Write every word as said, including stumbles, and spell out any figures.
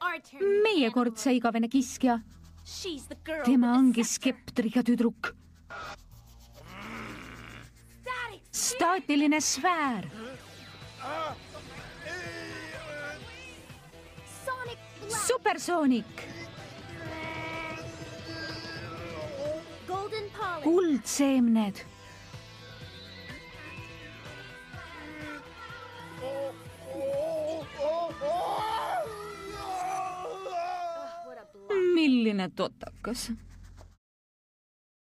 meie kord see igavene kiskja. Tema ongi skeptriga tüdruk. Staatiline sfäär. Supersoonik. Kuldseemned. Milline totakas.